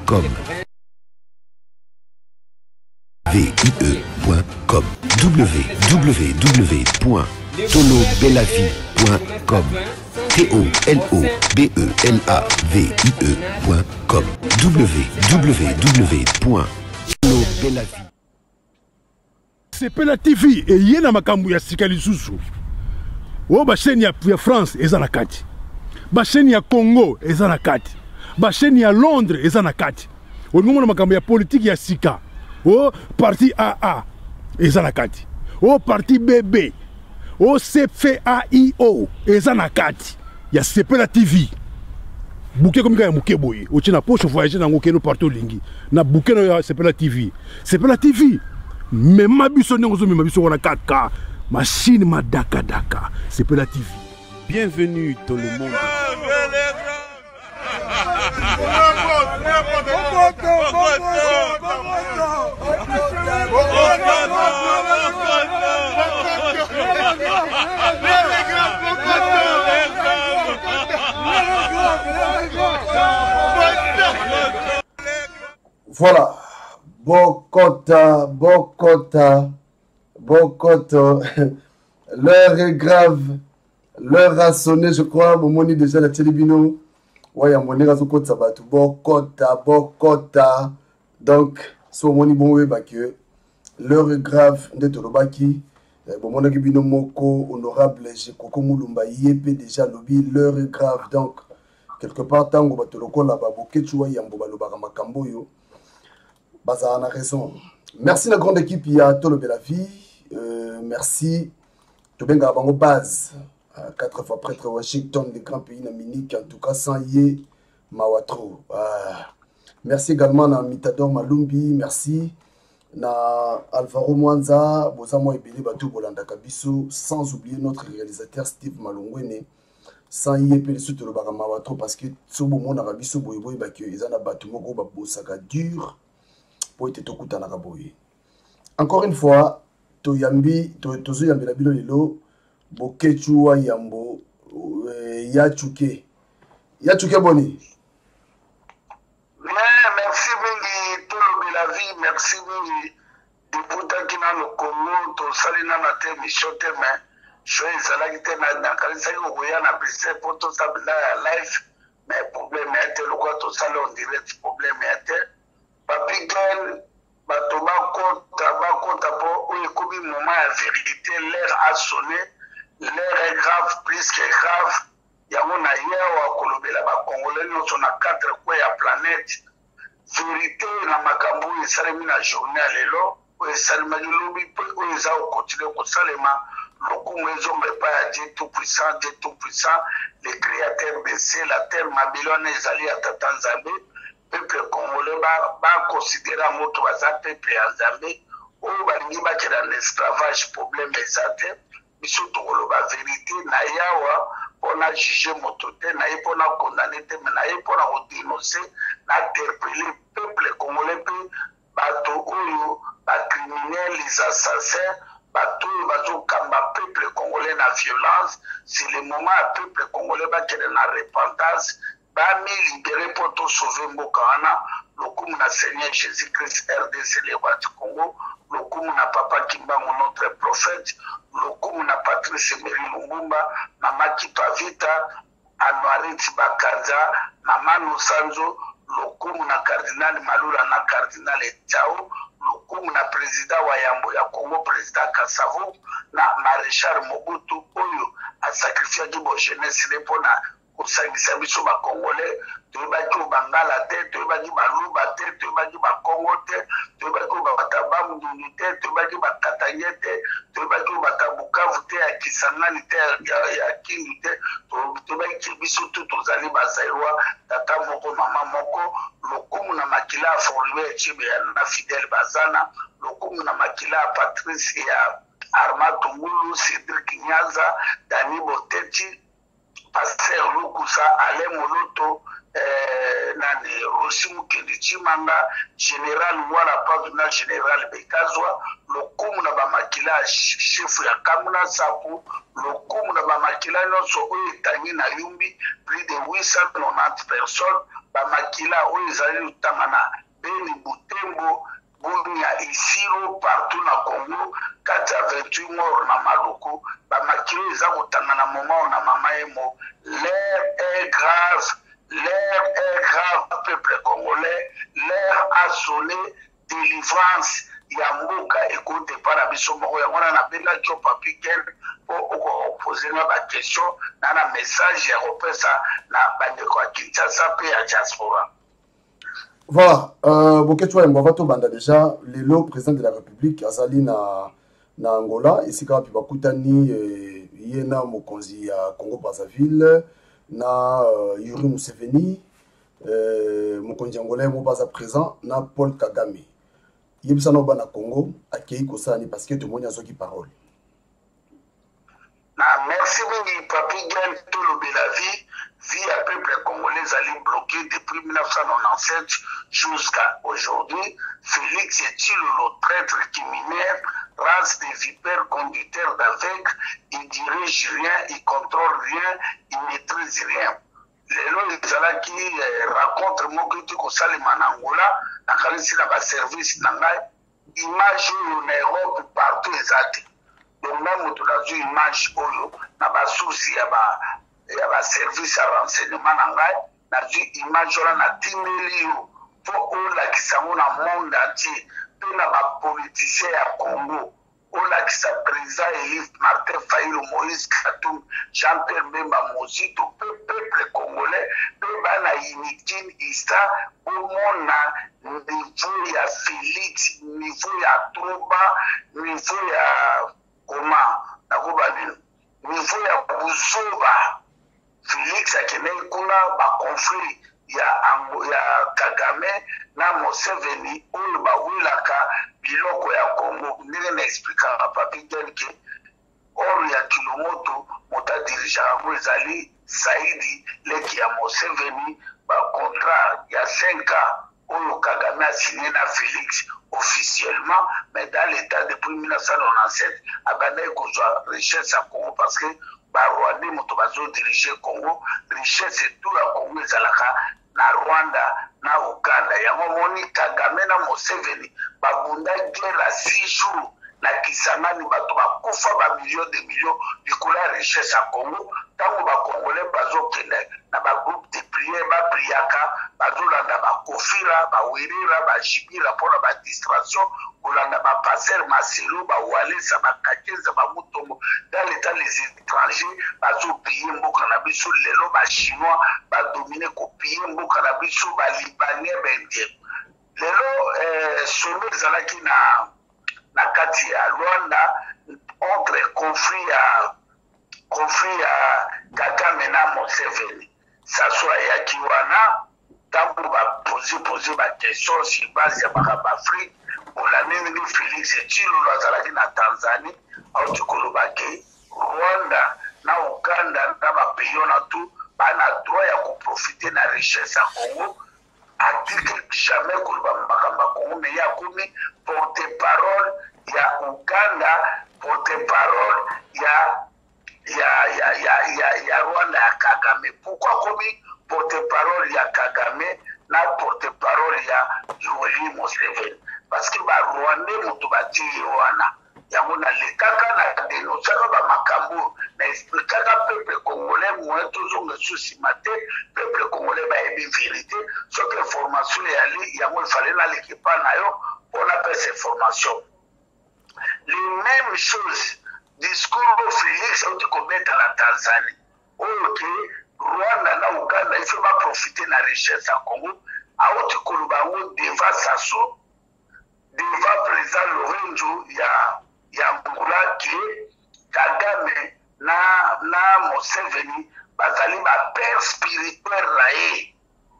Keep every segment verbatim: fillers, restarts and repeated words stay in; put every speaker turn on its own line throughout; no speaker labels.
com v i e point com w w w point tolo belavie point com T O L O B E L A V I E point com w w w point tolo belavie.
Sepela T V et yena makambu ya sika lisusu. O ba chaîne ya, ya France eza na kati. Ba chaîne ya Congo eza na kati. Ba chaîne ya Londres eza na kati. O ngomona makambu ya politique ya sika. O parti A A eza na kati. O parti B B. O C F A I O eza na kati. Ya Sepela T V. Bouquet comme ya muke boye. O tina poche voyager na ngokeno partout lingi. Na bouquet no ya Sepela T V. Sepela T V. Mais ma biso n'engo mais ma biso on a quatre K machine ma daka daka Sepela T V.
Bienvenue tout le monde.
Voilà. Bokota, Bokota, Bokota. L'heure est grave. L'heure a sonné, je crois. Mon moni déjà la télévision. Ouais, mon nez a son sabatu. Bokota, Bokota. Donc, son moni bon bah que l'heure est grave. D'être le baki. Bon mon bino moko honorable. J'ai Koko Moulumba yépé déjà lobby. L'heure est grave. Donc, quelque part tango bato loko la baboke chua yambo balobaka makambo yo. Baza a raison. Merci la grande équipe, il y a Tolo Belavie. Euh, merci. Tobenga Bango Base. Euh, quatre fois prêtre Washington, les grands pays d'Amérique. En tout cas, sans yé, Mawatro. Euh, merci également à Mitador Malumbi. Merci. Na Alvaro Mwanza. Bozamo Ebele Batou Bolanda Kabiso. Sans oublier notre réalisateur Steve Malongwene. Sans yé, puis surtout le Baga Mawatro. Parce que Sobo Mona Rabiso Boyboy, ils ont un bâtiment qui est dur. Encore une fois, Toyambi, Tozo Yambi la Bilo Lilo, Bokechua Yambo, Yachuke. Yachuke Boni.
Merci Mingi, Tolo Belavie, merci Mingi. Deputa Kina no Congo, to Salina na te mission te mais, Choy Zalagi te na na Kalisa Yogoya na brise pour to sabila live, mais problème était le quoi to sale en direct, problème était. Papi Glen, bato bakota bakota po oyo ekomi moment ya vérité, l'air a sonné, l'air est grave, plus que grave. Yango na yewa kolobela ba Congolais nyonso na quatre coins ya planète. Vérité na makambo esalemi na journée ya lelo, oyo esalemaki lobi mpe oyo eza kokontinue kosalema lokumu ezonga epai ya Dieu tout puissant, Dieu tout puissant, le créateur baissé la terre mabele wana ezali ya tata Nzambe. Peuple congolais va considérer un mot baza peuple ya Nzambe oyo balingi bakela na esclavage problème ezate biso tokoloba vérité na yawa mpona juge moto te na ye mpona condamner te me na ye mpona kodénoncer na interpeller peuple congolais mpe bato oyo bacriminel les assassins bato oyo bazokamba peuple congolais na violence. C'est le moment ya peuple congolais bakela na repentance bami libéré pour tout sauver Mbokana, le coup na Seigneur Jésus-Christ R D C le roi du Congo, le coup na Papa Kimba notre prophète, le coup na Patrice Emery Lumumba, na Makito Avita, Anouari Tibakanza, na Manu Sanzo, le coup na Cardinal Malula na Cardinal Etiao, le coup na président Wayambo ya Congo, président Kassavo, na Maréchal Mobutu Oyo, a sacrifié du bon jeunesse pour na osangisa biso ba Congolais, toyebaki bangala te, toyebaki baluba te, toyebaki bakongo te, toyebaki batabamu te, toyebaki bakatanye te, toyebaki batabukavu te, ya Kisangani te, ya Kindu te, toyebaki biso tu tozali bazairwa, tata moko mama moko, lokumu na makila ya Forlue Echebe na Fidel Bazana, lokumu na makila ya Patrice ya Armand Tungulu, Cédric Nyaza, Dani Boteti, Pasteur Lukusa, Alain Moloto, eh, Nani, Rosimu Kendichimanga, Général Wala Pavina, Général Bekazwa, le Koum na Bamakila, chef ya Kamuna Sapu, le Koum na Bamakila, non so Tangi na Yumbi, plus de huit cent quatre-vingt-dix personnes, bamakila oyo ezali lutanga na Beni, Butembo, Bunia, Isiro, partout na Congo, kati ya vingt-huit morts na Maluku, bamakila eza kotanga na moment na mama emo. L'air est grave, l'air est grave, peuple congolais, l'air a sonné, délivrance, Yambuka, écoute, par la mission, on a bien là, tu as pas pu pour poser ma question, dans un message, j'ai repris ça, dans la bande de Kinshasa, et à diaspora.
Voilà, euh, Boketua et Mwato Banda déjà, le président de la République, Azali na, na Angola, ici quand il va Koutani, Yena Mokonzi à Congo-Brazzaville, na uh, Yuri Museveni, euh, Mokonzi Angolais, Mobaza présent, na Paul Kagame. Yebisa no bana Congo, akei kosani parce que tout le monde a son qui parole.
Na merci beaucoup, Papi Gain, tout le Bélavi. Vie à peuple congolais allait bloquer depuis mille neuf cent quatre-vingt-dix-sept jusqu'à aujourd'hui. Félix est-il le traître qui minère, race des vipères, conducteur d'avec, il dirige rien, il contrôle rien, il maîtrise rien. Les lois qui racontent mon critique au Salman Angola, dans le service d'Angaï, image en Europe partout exact. Donc même tout dans une image où n'a pas souci il y a un service à renseignement dans une image où on a dix millions pour qui sont dans le monde entier, pour les politiciens à Congo, qui sont président Élif Martin Fayulu, Moïse Katoum, Jean-Pierre Bemba Mozito, le peuple congolais, le unité Ista, au monde niveau il y a Félix, niveau il y a Trouba, niveau il y a comment, niveau il y a Bouzoba. Félix akene kuna ba conflit ya ya Kagame na Museveni oyo ba wilaka biloko ya Congo ndenge na expliquer Papi Genke or ya kilomoto mota dirija ngo ezali Saidi leki ya Museveni ba contrat ya cinq ans oyo Kagame a signé na Félix officiellement mais dans l'état depuis mille neuf cent quatre-vingt-dix-sept abana kozwa richesse à Congo parce que Rwanda moto bazo diriger Congo richesse tout la Congo ezalaka na Rwanda na Uganda yango moni Kagame na Museveni babunda guerre à six jours na Kisangani bato bakufa ba millions de millions bikola richesse à Congo tango ba Congolais bazo kende na ba groupe de prière ba priaka bazo landa ba kofira ba werera ba shibira pona ba distraction kolanda ba passer Marcelo ba walesa ba kakeza ba mutombo dans l'état les étrangers bazo payer mboka na biso lelo ba chinois ba dominer ko payer mboka na biso ba libanais ba indien lelo euh sommet zalaki na na kati ya Rwanda entre conflit à conflit à Kagame na Museveni ça soit ya kiwana tango ba poser poser ba question sur base ya ba Afrique pour la même Félix Tshisekedi l'azalaki na Tanzanie au tukolobaki Rwanda na Uganda na ba pays na tout bana droit ya ko profiter na richesse à Congo article jamais koloba makamba Congo mais ya komi porte-parole ya Uganda porte-parole ya ya ya ya ya ya Rwanda ya Kagame pourquoi komi porte-parole ya Kagame na porte-parole ya Yoweri Museveni parce que ba Rwanda moto bati wana yango na lekaka na dénoncer ba makambo na expliquer peuple congolais moi toujours le souci maté peuple congolais ba ebi vérité sur que formation ya li yango il fallait na l'équipe na yo on appelle ces formations les mêmes choses discours au Félix au dit commettre la Tanzanie ok Rwanda na Uganda il faut pas profiter de la richesse à Congo a autre kolubango devant Sassou devant président Lorenzo ya ya Angola qui Kagame na na Museveni bazali ba père spirituel raé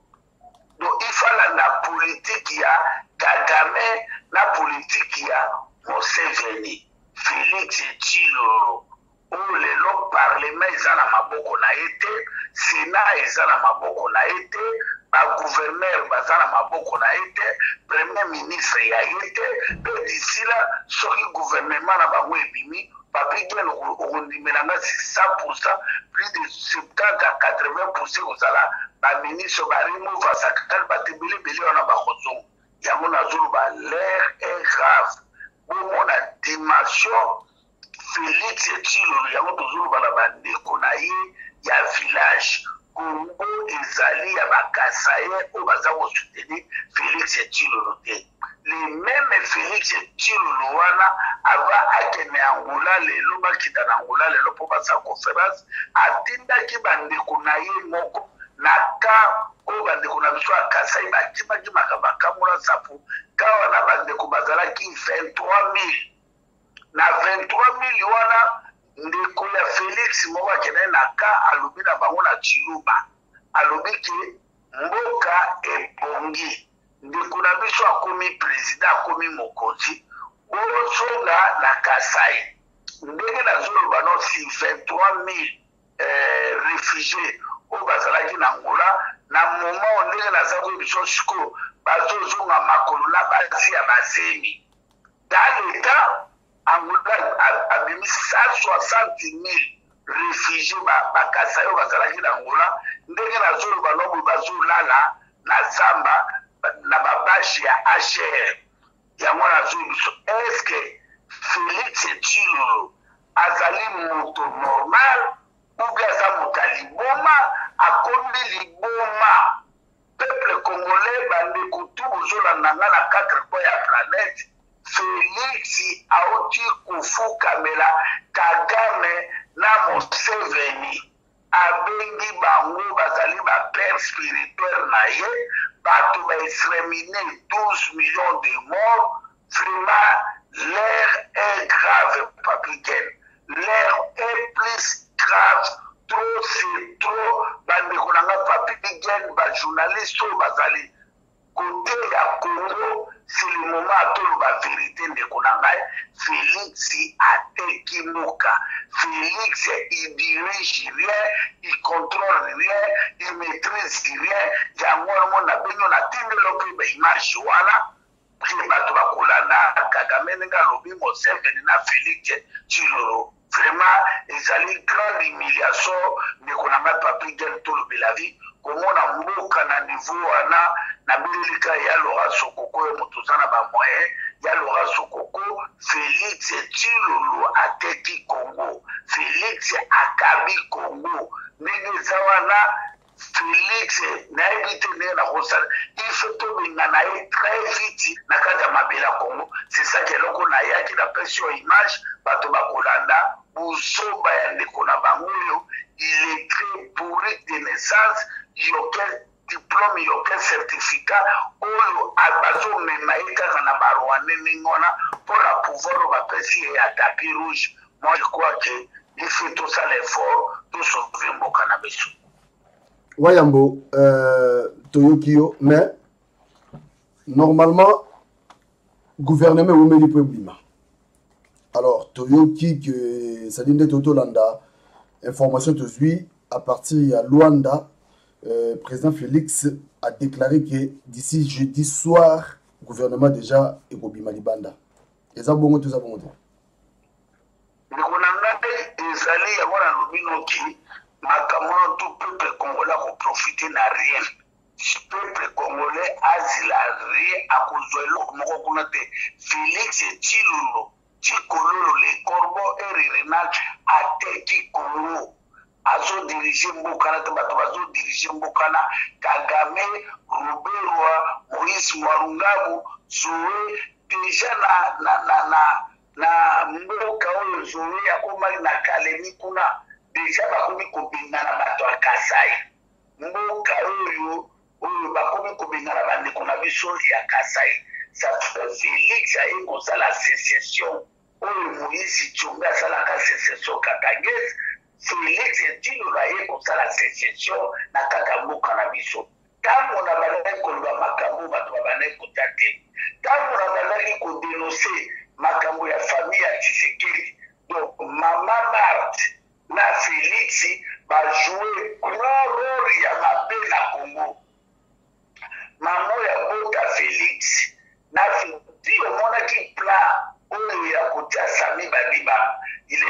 donc il faut la politique ya Kagame na politique ya Museveni Félix Tshisekedi ou le long parlement eza na maboko na ete Sénat eza na maboko na ete ba gouverneur baza na maboko na ete premier ministre ya ete pe d'ici là soki gouvernement na bango ebimi papi gen okondimela cent pour cent plus de soixante à quatre-vingts pour cent kozala baministre baremova sakakali bato ebelebele wana bakozonga yango nazoloba l'air est grave bomona dimension Félix Tshilolo yango tozoloba na bandeko na ye ya village Congo ezali ya bakasaye oyo baza kosoutenir Félix Tshilolo te le même Félix Tshilolo wana ava akende Angola lelo bakita na Angola lelo mpo baza conférence atindaki bandeko na ye moko na ka oyo bandeko na biso ya kasai bakimaki makambo sapo ka wana bandeko bazalaki vingt-trois mille na vingt-trois mille wana ndeko ya Félix moko akende na ka alobi na bango na Chiluba alobi ke mboka ebongi ndeko na biso akomi président akomi mokonzi ozonga na Kasai ndenge nazoloba no si vingt-trois mille euh, réfugiés oyo bazalaki na Angola na moment ndenge naza koyebi biso sikoyo bazozonga makolo na basi ya bazemi dans le temps Angola a mis cent soixante mille réfugiés bakasa oyo bazalaki na Angola ndenge nazoloba lobo bazolala na zamba na babashi ya H R yango nazoloba biso est-ce que Félix Tshilolo azali moto normal ou bien aza moto liboma akomi liboma peuple congolais bandeko tu bozolanda nga na quatre coins ya planète Félix auti kufukamela Kagame na Museveni abengi bango bazali ba père spirituel na ye bato ba exterminer douze millions de morts vraiment l'air est grave papiken l'air est plus grave trop c'est trop bandeko nanga papiken ba journaliste bazali côté ya Congo c'est le moment à tout la vérité de Konangai. Félix a Tekimuka. Félix, il dirige rien, il contrôle rien, il maîtrise rien. Il y a un moment où on a développé des images. Voilà. Kagame nga lobi Museveni na Félix Tshilolo. Vraiment, ils allaient une grande humiliation, mais qu'on n'a pas pris de tout le Belavi. Comme on a mboka na niveau wana na bilika ya Laura Sokoko ya motuzana ba moyen ya Laura Sokoko Félix Tshilolo ateki Congo Félix akabi Congo nini zawana Félix na évité na rosal il faut to bingana très vite na kata mabela Congo c'est ça que loko na yaki na pression image bato bakolanda busoba ya ndeko na bango il est très pourri de naissance il y a aucun diplôme, il n'y a aucun certificat, ou abazo memaïka na barouane ningona pour pouvoir repasser à tapis rouge. Moi je crois qu'il fait tout ça l'effort pour sauver mon cannabis.
Wayambo, euh, Toyokio, mais normalement, gouvernement ou meli problème. Alors, Toyoki, que ça dit de Totolanda, information te suit à partir de Luanda. Euh, président Félix a déclaré que d'ici jeudi soir, le gouvernement déjà est au Bimalibanda. Et ça, bon, tout ça, bon.
Le gouvernement est allé avoir un lobby makamon tout peuple congolais a profité n'a rien. Le peuple congolais a dit la rien à cause de l'eau. Félix Tshilolo, Tshilolo, les corbeaux et Renal a teki Congo. Azo dirige Mbokana, azo dirige Mbokana, Kagame, Ruberwa, Moïse Mwarungabu, Zoé, déjà na na na na na Mboka oyo Zoé akoma na Kalemi kuna, déjà bakomi kobinga na bato ya Kasai. Mboka oyo oyo bakomi kobinga na bandeko na biso ya Kasai. Ça Félix a eu comme ça la sécession. Oyo Moïse Tshombe asalaka sécession katangese. Félix Tshilolo aye kosala la sécession na kakamuka na biso. Tango na balaki koloba makambo bato babandaki kota te. Tango na balaki kodénoncer makambo ya famille ya Tshisekedi. Donc Mama Marthe na Félix bajoué grand rôle ya mabe na Congo. Mamo ya bota Félix na Félix omonaki plan oyo ya kotia Sami Badiba. Il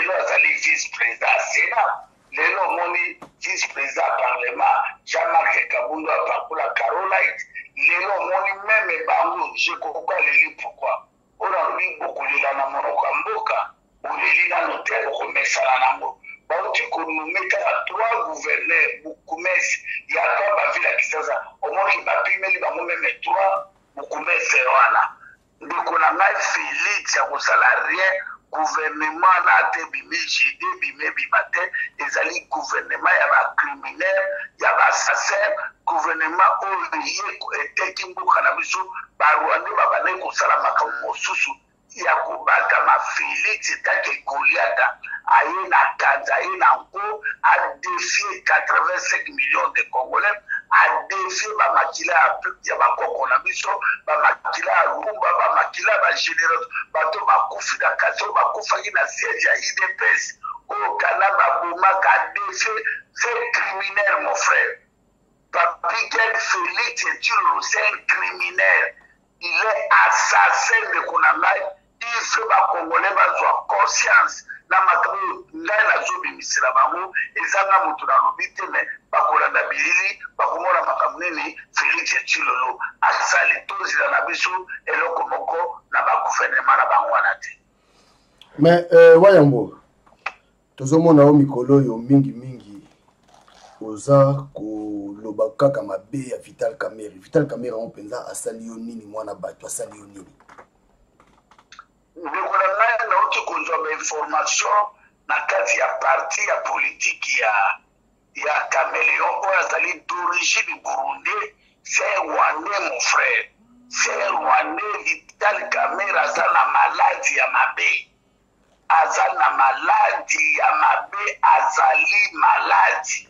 bango je kokoka leli pourquoi ona lui bokolela na monoko mboka oleli na notaire komesana nango bauti konumeta ba trois gouverneurs bukumesi ya kwa ba vila kisasa omoki bapimeli bango meme trois bukumesi wana ndeko na ngai Félix ya kosala rien gouvernement na te bimiji de bimebi bate ezali gouvernement ya ba criminel ya ba assassin gouvernement oyo eteki mboka na biso barwande babane kosala makambo mosusu ya kobata ma Félix take Goliata aye na kanza aye na nko a défier quatre-vingt-cinq millions de Congolais a défier ba makila ya bakoko na biso ba makila rumba ba makila ba généraux bato bakufi na kaso bakufa na siège ya I D P S au Canada boma ka défier c'est criminel mon frère. Papi Félix est un criminel. Il est assassin de Konangai. Il fait que les Congolais soient conscience. Na makamu ngai na zobi misira bango ezanga mutu na lobite me bakola na bilili bakomona makamu nini Félix Tshilolo asali tozi na biso eloko moko na ba gouvernement na bango wana te.
Mais euh wayambo tozomona o mikolo yo mingi mingi oza koloba kaka mabe ya Vital Kamerhe. Vital Kamerhe on penza asali yo nini mwana bato asali yo nini?
Ndeko na ngai na uti konzwa information na kati ya parti ya politique ya ya Caméléon oyo azali d'origine burundais, c'est Rwandais mon frère, c'est Rwandais. Vital Kamerhe aza na maladie ya mabe, aza na maladie ya mabe, azali maladie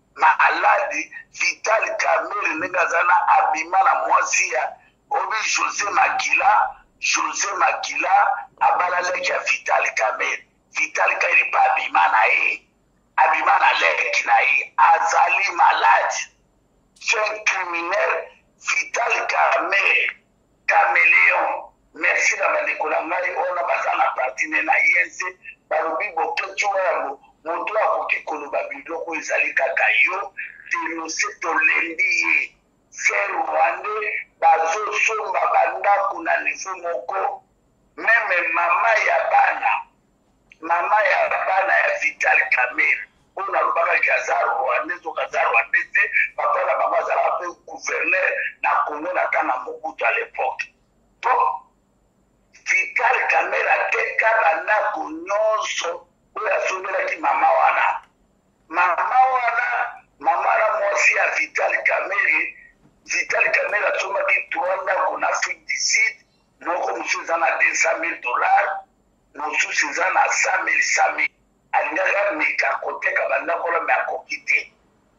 maladi. Vital Kamerhe ndenge aza na abima na mwasi ya obi José Makila. José Makila abala leki ya Vital Kamerhe. Vital Kamerhe pa abima na ye, abima na leki na ye, azali maladi, c'est un criminel. Vital Kamerhe Caméléon, merci na bandeko na ngai ona baza na parti ne na yense balobi boketuwa yango moto akoki koloba biloko ezali kaka yo denonse tolendi ye. C'est Rwandais bazosomba bandako na niveau moko. Meme mama ya bana, mama ya bana ya Vital Kamerhe ona lobaka kaza Rwandais to kaza Rwandais te papa na mama zala pe gouverneur na Congo na kana Mobutu à l'époque. Bon, Vital Kamerhe ateka bandako nyonso oyo asommelaki mama wana. Mama wana mama na mwasi ya Vital Kamerhe. Vital Kamerhe asomaki trois ndako na Afrique du Sud, moko mosusu eza na deux cent mille dollars, mosusu eza na cent mille cent mille. Alingaka meka koteka bandako la me akoki te.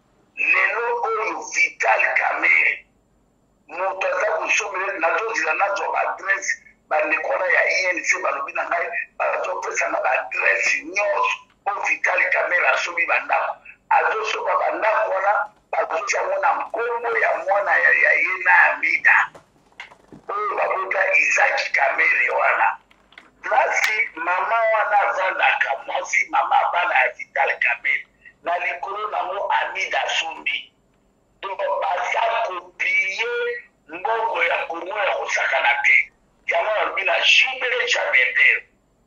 Lelo oyo Vital Kamerhe moto aza kosomela nazozila nazwa baadresse bandeko wana ya I N C balobi na ngai bazopesa na baadresse nyonso oyo Vital Kamerhe asomi bandako. Azosomba bandako wana bazutia mwana mkombo ya mwana ya ye na Amida oyo babota Isaac Kamerhe wana. Plasi mama wana zandaka mwasi mama bana ya Vital Kamerhe na likolo nango Amida Sombi. Donc baza kopie mbongo ya Kongo ya kosakana te. Yango yalobi na Jibe Jabender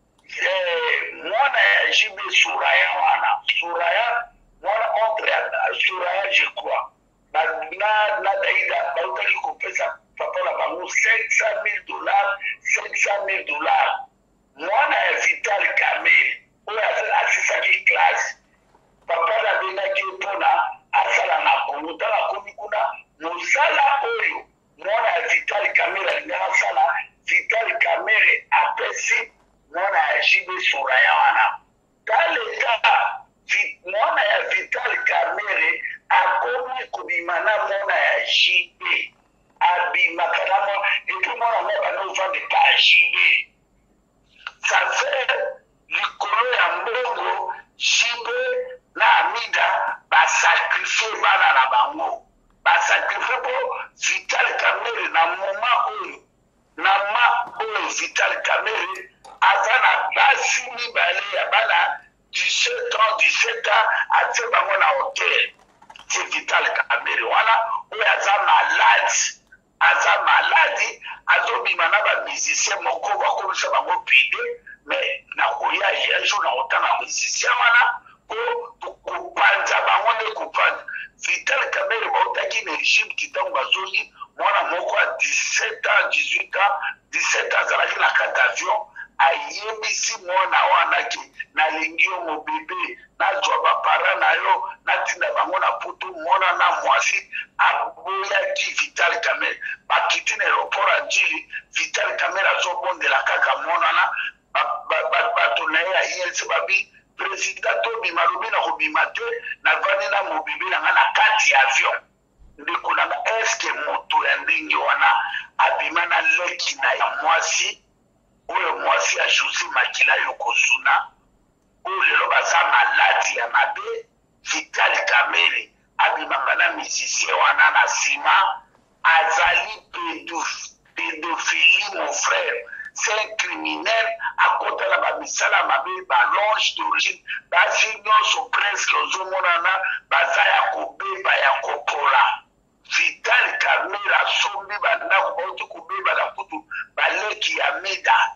mwana ya Jibe Suraya wana. Suraya mwana entre Suraya je crois na na daida bautaki kopesa papa na bango cinq cent mille dollars cinq cent mille dollars. Mwana ya Vital Kamerhe oyo asisaki classe papa na bengaki mpona asala na Congo tala komi kuna mosala oyo mwana ya Vital Kamerhe alingaka asala. Vital Kamerhe apesi mwana ya Jibe Suraya wana. Taleta mwana ya Vital Kamerhe akomi kobimana mwana ya Jibe abimaka na mwana epi mwana mwana banovande pa Jibe. Ça fait likolo ya mbongo Jibe na Amida basakrifie bana na bango. Basakrifie po Vital Kamerhe na moma oyo na ma oyo Vital Kamerhe aza na basi mibale ya bana dix-sept ans dix-sept ans atie bango na hotel. C'est Vital Kamerhe wana oyo aza maladi, aza maladi musicien moko bakomisa bango pide mais nakoya un jour nakotanga musicien wana po kopanza bango nde kopanza. Vital Kamerhe bautaki na Egypte ntango bazongi mwana moko ya dix-sept ans dix-huit ans dix-sept ans azalaki na kata avion ayebisi mwana wana ke nalingi yo mobebe nazwa bapara na yo natinda bango na poto mwana na mwasi aboyaki Vital Kamerhe bakiti na aéroport ya Njili. Vital Kamerhe azobondela kaka mwana bato na ye ayesi babi président tobima lobi na kobima te navandi na mobebe na nga na kati ya avion. Ndeko nanga eske moto ya ndenge wana abima na leki na ya mwasi oyo mwasi ya Josi Makila Yokozuna oyo lelo baza maladi ya mabe. Vital Kamerhe abimaka na musicien wana na nsima azali pédophilie mon frère. C'est un criminel à côté de la misala mabe balonge d'origine basi nyonso presque ozomonana baza ya kobeba ya kopola. Vital Kamerhe asombi bandako bauti kobeba na kutu baleki ya mida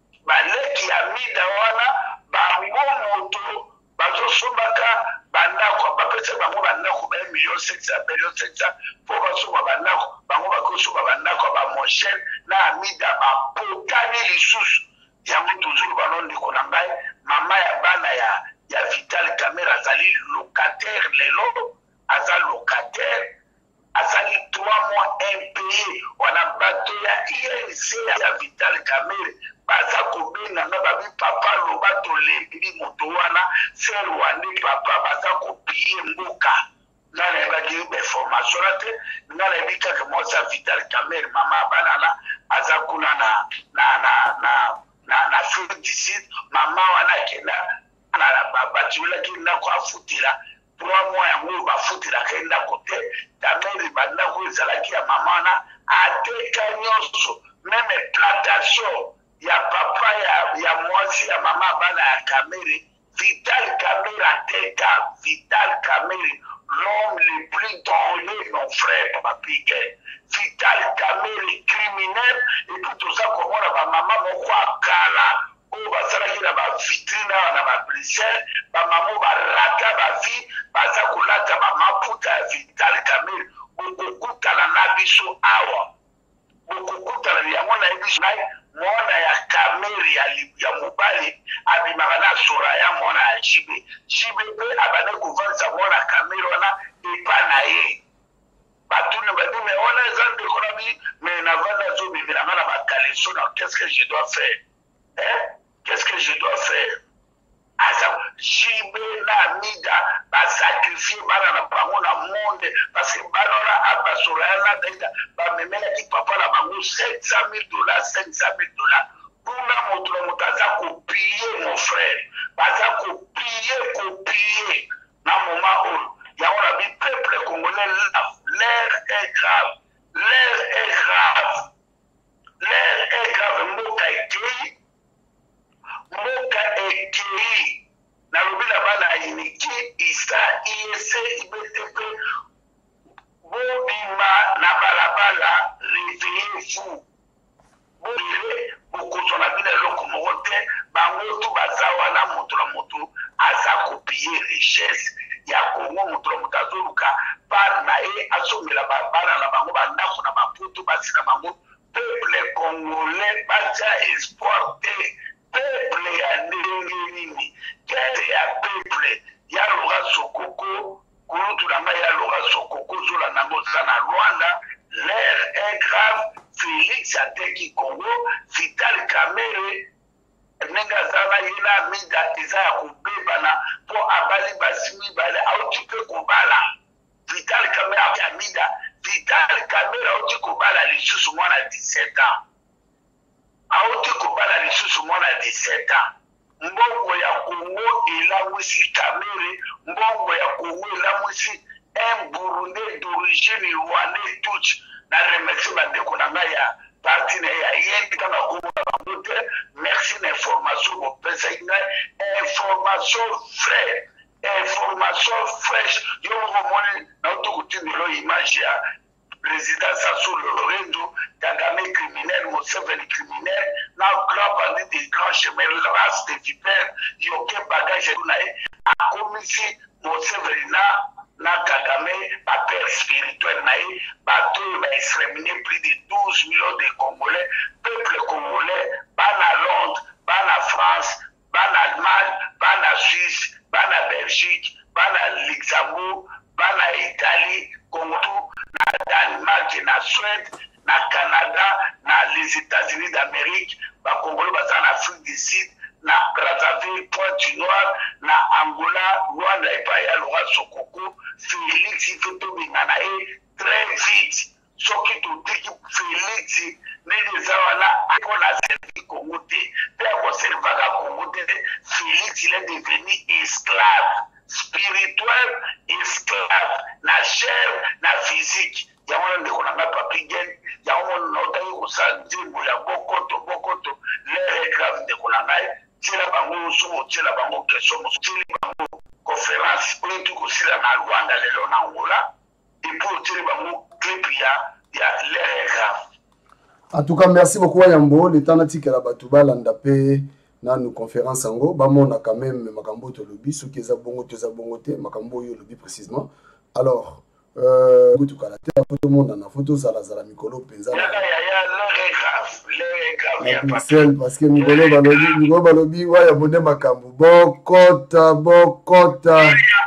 baleki ya mida wana bango moto bazosombaka bandako bapesa bango bandako ba million cinq cents million cinq cents po basomba bandako bango bakosomba bandako ba moshel na amida bapokani lisusu yango toujours banondeko na ngai mama ya bana ya ya Vital Kamerhe azali locataire lelo aza locataire azali trois mois impayé wana bato ya I N C ya Vital Kamerhe baza kobenga na babi papa loba tolembi moto wana ser wande papa baza kopie mboka ngana ebaki be formation te ngana ebika ke mosa Vital Kamerhe mama banana aza kuna na na na na na na féticide mama wana kena na baba tiwela kina kwa futira trois mois yango bafutira kenda kote Kamerhe banda ko ezalaki ya mama wana ateka nyonso meme plantation ya papa ya ya mwasi ya mama bana ya Kamerhe. Vital Kamerhe ateka. Vital Kamerhe l'homme le plus dangereux mon frère papige. Vital Kamerhe criminel et puis tout ça comme on a maman moko akala o basalaki na ba vitrine na ba blessure ba maman ba rata ba vie baza kolata ba maputa ya Vital Kamerhe okokutana na biso awa okokutana ya mwana ebiso na mwana ya Kamerhe ya, ya mobali abimaka na sora ya mwana ya Jibe Jibe pe abane kovanza mwana Kamerhe wana epa na ye batune badi me wana eza ndeko na bi me navanda zobimela nga na bakaleso na qu'est-ce que je dois faire hein? Qu'est-ce que je dois faire? Asa Jibe na Mida basakrifie bana na bango na monde parce que bana na abasora na daida ba memela ki papa na bango sept cent mille dollars cinq cent mille dollars kuna moto na mutaza kopier mon frère baza kopier kopier na moment où ya on a bi peuple congolais l'air est grave l'air est grave l'air est grave mboka ekei mboka ekei na lobila bana iniki isa I E C I B T P bobima na balabala réveillez-vous bobile bokozwa na bina eloko moko te bango tu baza wana moto na moto aza kopie richesse ya Kongo. Moto na moto azoluka par na ye asomela bana na bango bandako na baputu basi na bango. Peuple congolais baza espoir te peuple ya ndenge nini kete ya peuple ya loga sokoko kulutu na ngai ya loga sokoko zola nango za na Rwanda. L'air est grave. Félix ateki Congo. Vital Kamerhe nenga zana yena mida eza ya kobebana po abali basi mibale auti pe kobala. Vital Kamerhe ya mida. Vital Kamerhe auti kobala lisusu mwana dix-sept ans auti kobala lisusu mwana dix-sept ans. Mbongo ya Congo elamwisi Kamerhe. Mbongo ya Congo elamwisi un Burundais d'origine rwandais touch na remercie bandeko na ngai ya parti na ya yendi kama Congo na bangote. Merci na information ko pesa ngai information frais information fresh yo mo moni na utukutindelo image ya président Sassou Nguesso Kagame criminel mo Museveni criminel, na grand bandit des grands chemins, race de vipères, il n'y a aucun bagage à commissi Museveni na na Kagame, ma père spirituel naï, bateau va exterminer plus de douze millions de Congolais, peuple congolais, ban à Londres, ban à France, ban à Allemagne, ban à Suisse, ban à Belgique, ban à Luxembourg, ban à Italie, Congo, na Danemark, na Suède, na Canada, na les États-Unis d'Amérique, ba Congolais bas en Afrique du Sud, na Brazzaville, Pointe-Noire, na Angola, Rwanda et Paya, Laura Sokoko, Félix, il faut tout binganae très vite. Ce qui te dit que Félix, les Awana, on a servi Congo, puis on servi Congo, Félix, il est devenu esclave, spirituel, esclave, na chair, na physique. Il y a un qu'on n'a pas pris gain, il y a un autre qui a dit, il y a beaucoup de beaucoup de l'air grave de qu'on a eu. C'est la bango, c'est la bango, question, c'est la bango, conférence, pour tout aussi la Rwanda, les Angola, et pour tout le bango, clip, il y a, il y a l'air grave.
En tout cas, merci beaucoup Yambo. Le temps natique la Batouba landapé dans nos conférences en go. Bah on a quand même Makambo to lobby, ceux qui ont bongo to bongoté, Makambo yo lobby précisément. Alors, euh, tout cas la terre, photo monde en photo ça la zala Mikolo penza.
Il y a l'air grave, l'air grave.
Marcel, parce que Mikolo balobi, Mikolo balobi, ouais abonné Makambo. Bokota, bokota.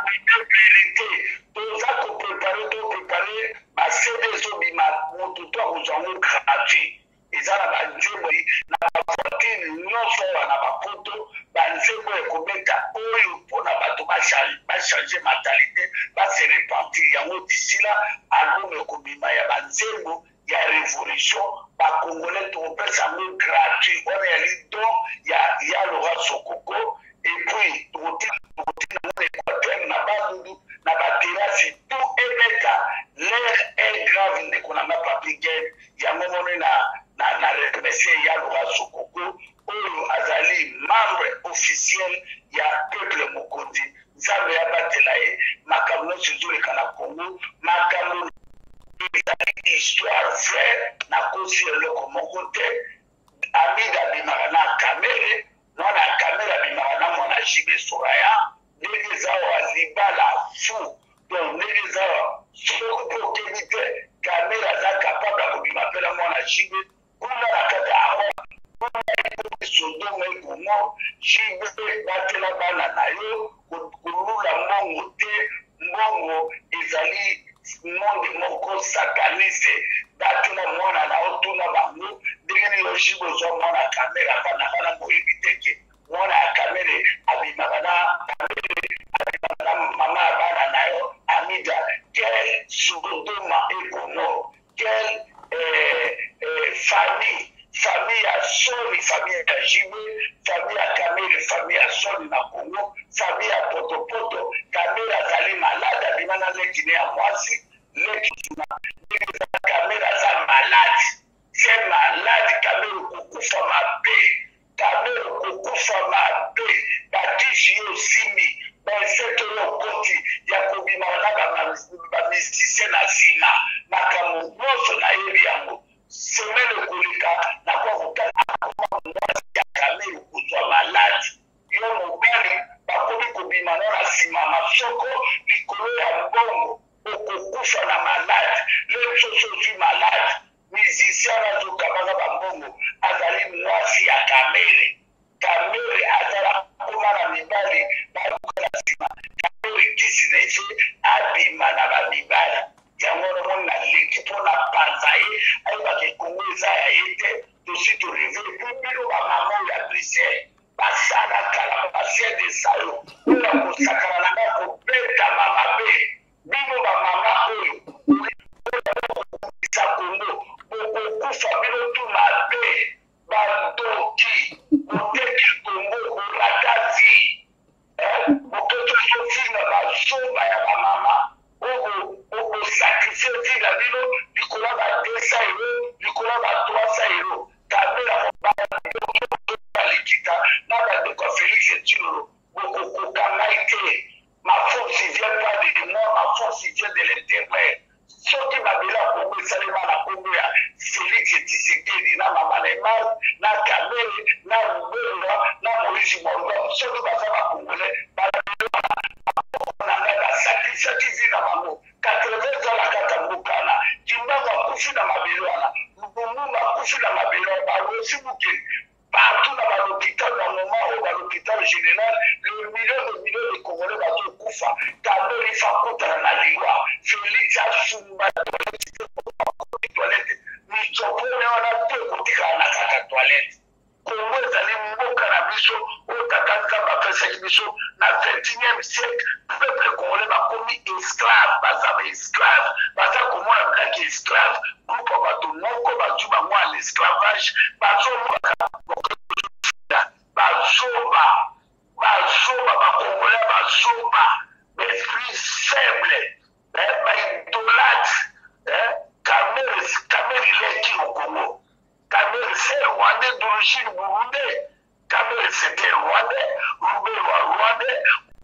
C D Zobima, mon tuteur aux gens gratuits. Ils ont la Dieu, na voiture, non seulement na photo, banzemo et kometa, oyo pour na bato ba changer mentalité, ba se repentir. Yango d'ici là, allo me komima ya banzemo, ya révolution, ba Congolais to pesa mo gratuit. On est allé donc, il y a il y a Laura Sokoko et puis tout tout na Équateur na Bandundu. Na terrasse tout est méta l'air est grave ne qu'on n'a pas pu gagner il y a moment na na na remercier ya Laura Sokoko oyo azali membre officiel ya peuple Mokondi nzambe ya batelae makamno sur le kana Congo makamno histoire vraie na kosi le comme côté amida bimarana kamere na kamera bimarana mona jibe soraya. Les gens libala fou donc les gens sont propriété caméra là capable de m'appeler à mon achibe on a la carte on a sodomo et comment jibe battre la bana na yo kulula mongo te mongo ezali monde moko sataniste battre la mona na otuna bango ndenge ni jibe zo mona caméra bana bana moibiteke mona caméra abimagana maman bana nayo amida quel soudoma écono quelle euh, euh, famille famille à Soni famille à Jibé famille à Kamere famille à Soni na Congo famille à Poto Poto Kamere azali malade abimana lekine ya mwasi lekina Kamere azali malade c'est malade Kamere kukufa mabe Kamere kukufa mabe batishi yo simi c'est le côté, il y a combien de musiciens à Sina, Nakamu, Mosso, Naïbiango, Semaine de Kolika, Nakouka, Yakame, ou soit malade. Yon Mobali, Bakobi Kobimano, la Sima, Masoko, Piccolo, Bongo, Okukufa, la malade, les choses sont malades, musiciens, la Zoukabana, Bambongo, Azali, Mwasi, Yakamere, Kamere, Azala, Komana, Mibali, abima na babibala yango mona leki pona panzaye aiba ke Congo za ete to si to réveiller pour bino ba maman ya Bruxelles basana kala basien de sayo na ko sakala na ko beta mama be bino ba mama oyo sa Congo ko kufa bino tu mabe ba doki oteki Congo ko ratazi okoto sofi na bazomba ya bamama oko sacrifier vie na bino likolo ba deux cents euros likolo ba trois cents euros kamera balikita na bandeko Félix Etilo okokokanga ite ma force vient pas de moi ma force vient de l'intérieur soki babela Congo esalema na Congo ya Félix Tshisekedi na
na Mama Neymar, na Kamere, na Rubelwa, na Moïse Mwamba, soki baza ba Congolais, ba na na sakisa kizi na bango. quatre-vingts ans la kata mbukana. Kimbango akufi na mabelwana. Mbungu akufi na mabelwana. Barosi buke. Partout dans l'hôpital, dans le moment où dans l'hôpital général, le million de millions de Congolais vont courir. Car il faut contre la loi. Félix a soumé la toilette. Mais tu peux avoir deux côtés à la toilette. Congo est allé mboka na biso, au Tatanka va faire cette mission. Dans le vingt et unième siècle, le peuple congolais va commis esclave, baza esclave, baza comment la blague esclave, groupe va tout le monde, va tout le monde l'esclavage, bazo bazoba, bazoba, bakongolais bazoba, l'esprit faible, baidolâtre, Kamere il est qui au Congo? Kamere c'est Rwandais d'origine burundais, Kamere c'était Rwandais, Rubelwa Rwandais,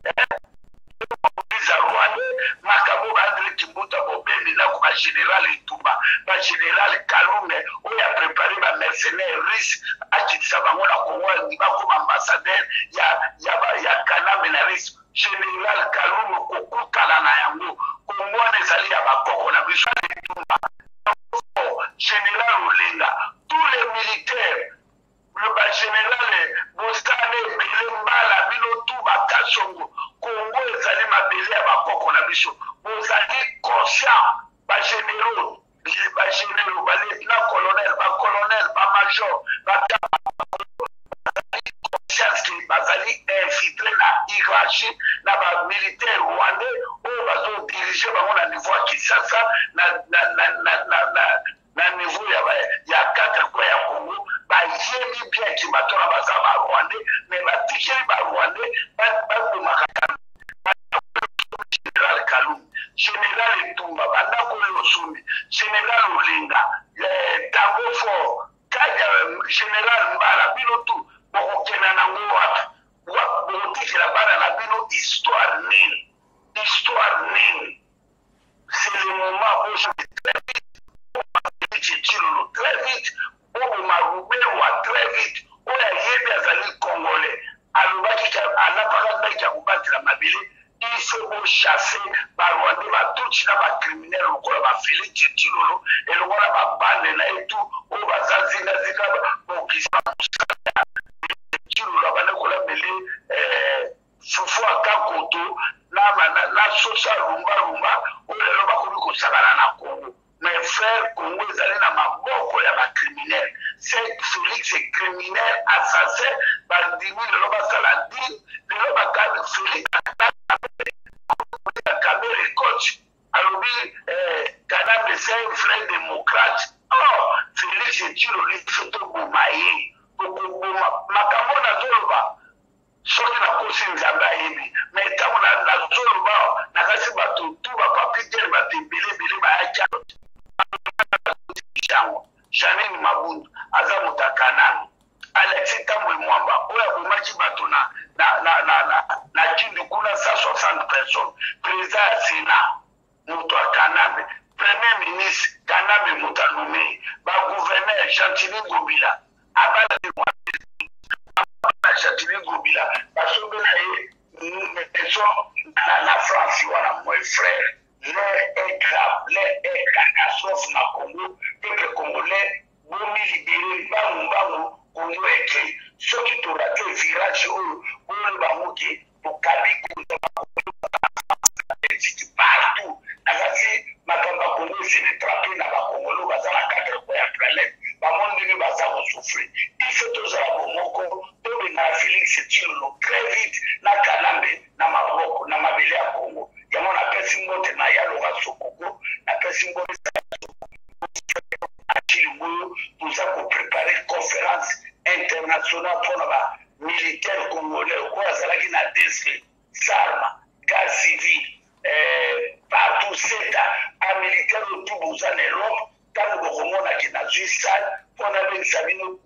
Rwandais, Makabo André Kimbuta Bobeni, là comme général Etumba, le général Kalunde, où il a préparé ma mercenaire russe, à Kitsabango la Congo, il va comme ambassadeur, il y a il y a il y a Kaname na russe, général Kalunde Koku Kalana Yango, Congo les alliés à Bakoko na Bishwa Etumba, général Olenga, tous les militaires. Le général Bostane, Belembala, Bilotuba, Kassongo, Congo, les allés m'appeler à Bakoko na Bicho. Vous allez conscient, les généraux, les généraux, les lieutenants-colonels, les colonels, les majors, les conscience qui bazali infiltré la hiérarchie, la militaire rwandais, où ils ont dirigé à niveau à Kinshasa, na niveau il y a quatre points à Congo. Yémi bien qui m'a donné à Rwandais, mais ma ticket à Rwandais, général Kalou, général Etumba, Bandako Losumi, général Olinga, Tango Fort, général Mbala, Binotou, Bokena Nangoa, Bokotik la Bana la Bino, histoire nil, histoire nil. C'est le moment où je vais très vite, très vite. Obo Marubelwa très vite, où il y a des amis congolais, à l'Oubaki, à l'appareil qui a combattu la Mabile, il faut chasser par Rwanda, par tout ce qui est criminel, le quoi va filer Tchilolo, et le quoi va bande là et tout, où va Zazi, Zazi, pour qui s'en Tchilolo, va nous coller, Foufou à Kakoto, la sauce à Rumba Rumba, où les gens vont courir comme ça dans la Congo. Mes frères Congo, ils allaient dans ma boko, il y a des criminels. C'est Félix, c'est criminel, assassin, bandimi, le loba saladine, le loba Félix, Kamere coach, alors oui, Kanam, c'est un frère démocrate. Oh, Félix, c'est tiro, les photos boumaïe, Makambo na Zoloba, soki na kosi nzamba yebi, mais tant on a la Zoloba, na kasi bato, tout va pas piter, va te bile, bile, va ya Janine Mabundu, Azamuta Kanani, Alexis Tambwe Mwamba, Oya Bumachi Batona, na na na na na Kindu Kuna cent soixante personnes, président Sénat, Moutoua Kaname, premier ministre Kaname Moutanoume, ba gouverneur Chantini Gobila, Abala Chantini Gobila, parce que la France, voilà mon frère. L'air est grave, l'air est catastrophe dans le Congo, peuple congolais, bon libéré, bamou bamou, Congo est créé. Ceux qui t'ont raté le virage, où le bamou qui est, pour Kabi, partout. Nagasi, Makamba Congo, c'est le trappé dans le Congo, dans la quatre points à planète. Bamon de nous, va ça souffrir. Il faut tous à Bomoko, tout le monde Félix, c'est très vite, na Kanambe, na Maroko, na Mabele à Congo. Il y a mon appel symbole de Nayaloga Sokoko, l'appel symbole de pour ça pour préparer une conférence internationale pour les militaires congolais, quoi, ça là qui n'a décidé, Sarma, gaz civil, partout, c'est un militaire de tout le monde en Europe, quand le Roman a qui n'a juste ça, pour avoir une sabine,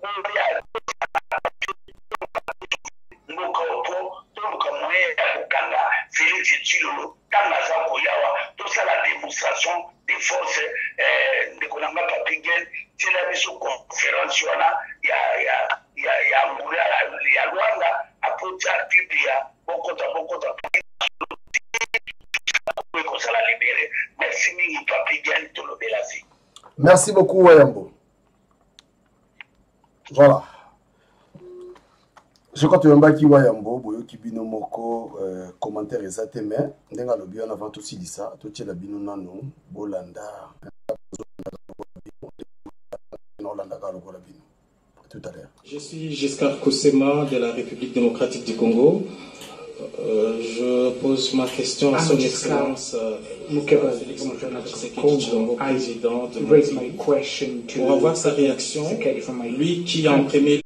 Félix Tchilolo, dans la Zamboyawa, tout ça la démonstration des forces de Konanga Papingen, c'est la mise en conférence sur wana ya ya ya ya ngula ya Rwanda apocha Biblia bokota bokota merci mingi papi Diane Tolobe la vie.
Merci beaucoup Wayambo. Voilà. Je crois que tu as dit Wayambo, boyo kibino moko commentaire exact mais ndenga lobi on avant aussi dit ça, to tshela bino nano bolanda. Tout à l'heure.
Je suis Giscard Kosema de la République démocratique du Congo. Euh, je pose ma question à son excellence Mukeba Félix Tshisekedi Tshilombo, président de mon pays, pour avoir sa réaction, lui qui a imprimé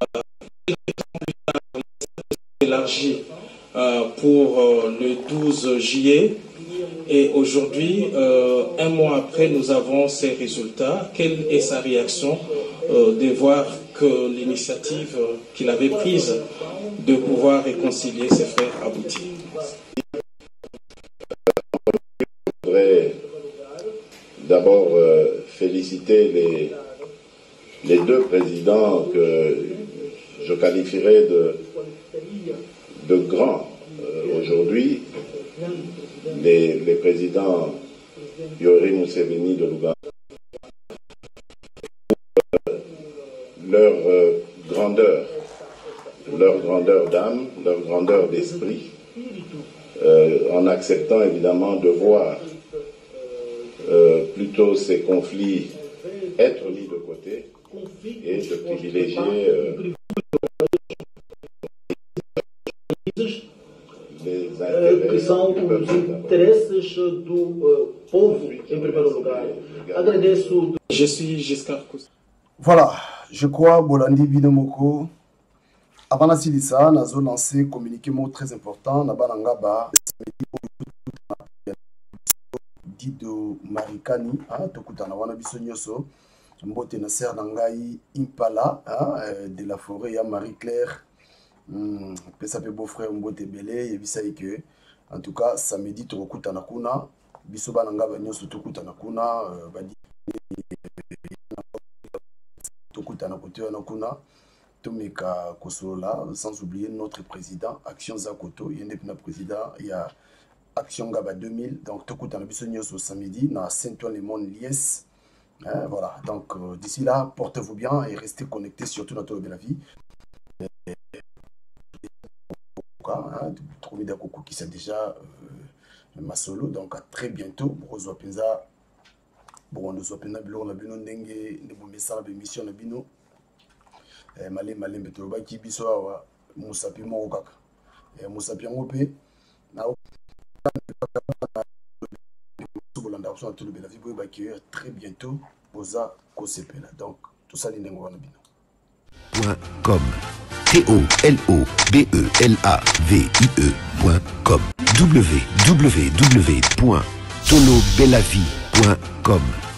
élargi euh, pour euh, le douze juillet et aujourd'hui, euh, un mois après, nous avons ces résultats. Quelle est sa réaction euh, de voir que l'initiative euh, qu'il avait prise de pouvoir réconcilier ses frères aboutit?
Je voudrais d'abord euh, féliciter les, les deux présidents que je qualifierais de, de grands euh, aujourd'hui. Les, les présidents Yoweri Museveni de l'Ouganda, leur euh, grandeur, leur grandeur d'âme, leur grandeur d'esprit, euh, en acceptant évidemment de voir euh, plutôt ces conflits être mis de côté et de privilégier euh,
que são os interesses do uh, povo em primeiro lugar. Agradeço.
Je suis Giscard Kosema.
Voilà, je crois Bolandi Binomoko. Avant la Silissa, nous avons lancé un communiqué très important. Nous avons Dido Marikani, Tokutana Wanabiso Nyoso, Mbote Nasser Nangai Impala, de la forêt à Marie-Claire. Hmm, pesa pe beau-frère Mbote Belé, yebisa que en tout cas samedi tokutana kuna biso bana ngaba nyoso tokutana kuna badi tokutana kote wana kuna tomeka kosolola sans oublier notre président Action Zakoto yende pena président il y a Action Ngaba deux mille donc tokutana biso nyoso samedi na Saint-Ouen-les-Monts Lies. Hein, voilà donc euh, d'ici là portez-vous bien et restez connectés surtout dans Tolo Bela Vie. Trouver des coucou qui c'est déjà euh, ma solo donc à très bientôt pour nous penza bon nous opena bilo na bino ndenge ndebo message émission na bino eh malé malé beto ba ki biso awa musapi mo kaka eh musapi ngope na bolanda option tout le bela vie ba ki très bientôt posa kosepela donc tout ça lindengo wana bino
.com T O L O B E L A V I E point com w w w point tolo belavie point com